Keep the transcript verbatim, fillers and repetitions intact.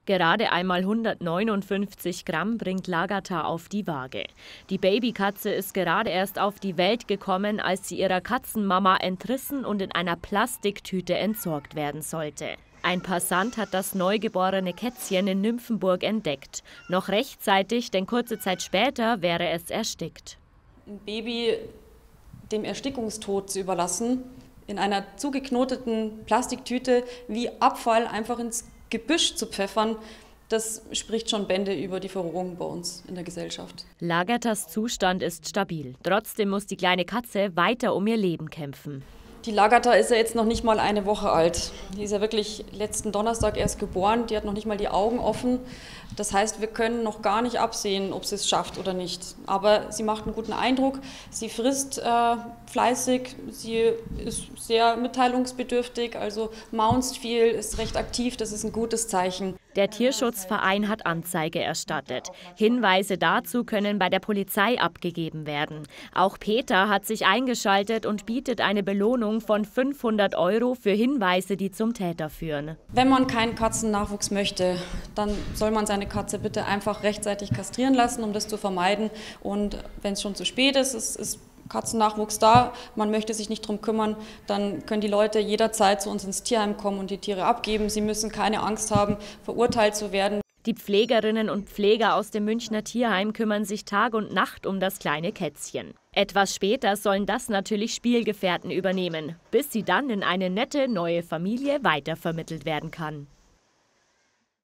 Gerade einmal hundertneunundfünfzig Gramm bringt Lagata auf die Waage. Die Babykatze ist gerade erst auf die Welt gekommen, als sie ihrer Katzenmama entrissen und in einer Plastiktüte entsorgt werden sollte. Ein Passant hat das neugeborene Kätzchen in Nymphenburg entdeckt. Noch rechtzeitig, denn kurze Zeit später wäre es erstickt. Ein Baby dem Erstickungstod zu überlassen, in einer zugeknoteten Plastiktüte wie Abfall einfach ins Gebüsch zu pfeffern, das spricht schon Bände über die Verrohung bei uns in der Gesellschaft. Lagatas Zustand ist stabil. Trotzdem muss die kleine Katze weiter um ihr Leben kämpfen. Die Lagata ist ja jetzt noch nicht mal eine Woche alt. Die ist ja wirklich letzten Donnerstag erst geboren. Die hat noch nicht mal die Augen offen. Das heißt, wir können noch gar nicht absehen, ob sie es schafft oder nicht. Aber sie macht einen guten Eindruck. Sie frisst äh, fleißig. Sie ist sehr mitteilungsbedürftig, also maunzt viel, ist recht aktiv. Das ist ein gutes Zeichen. Der Tierschutzverein hat Anzeige erstattet. Hinweise dazu können bei der Polizei abgegeben werden. Auch Peter hat sich eingeschaltet und bietet eine Belohnung von fünfhundert Euro für Hinweise, die zum Täter führen. Wenn man keinen Katzennachwuchs möchte, dann soll man seine Katze bitte einfach rechtzeitig kastrieren lassen, um das zu vermeiden. Und wenn es schon zu spät ist, es ist Katzennachwuchs da, man möchte sich nicht darum kümmern, dann können die Leute jederzeit zu uns ins Tierheim kommen und die Tiere abgeben. Sie müssen keine Angst haben, verurteilt zu werden. Die Pflegerinnen und Pfleger aus dem Münchner Tierheim kümmern sich Tag und Nacht um das kleine Kätzchen. Etwas später sollen das natürlich Spielgefährten übernehmen, bis sie dann in eine nette neue Familie weitervermittelt werden kann.